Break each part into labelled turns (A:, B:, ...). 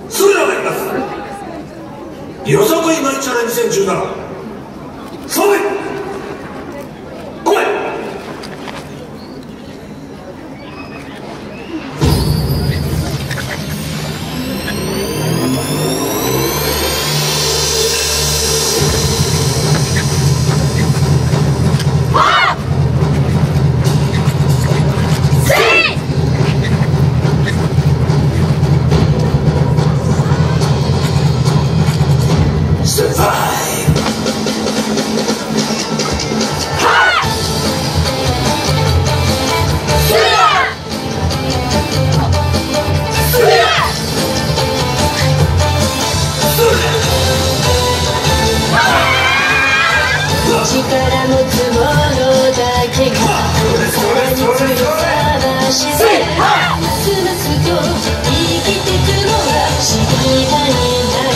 A: それでは参ります。よさこいマイチャレ2017勝負来い。
B: 力持つ者だけがさらに強さは自然。ますますと生きてくのが知りたいんだよ。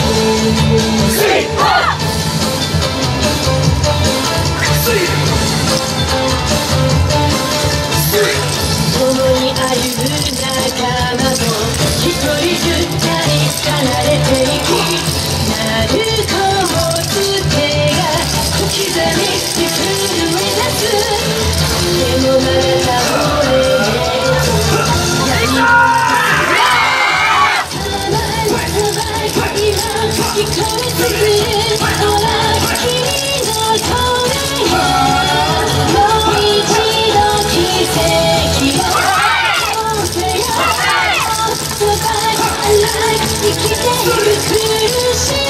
B: 共に歩む仲間と一人ずつ離れていき、なるかもつ手が小刻みに震え出す。でもまだ倒れねえと何も今聞こえてくる。ほら君の声がもう一度奇跡を生きている苦しい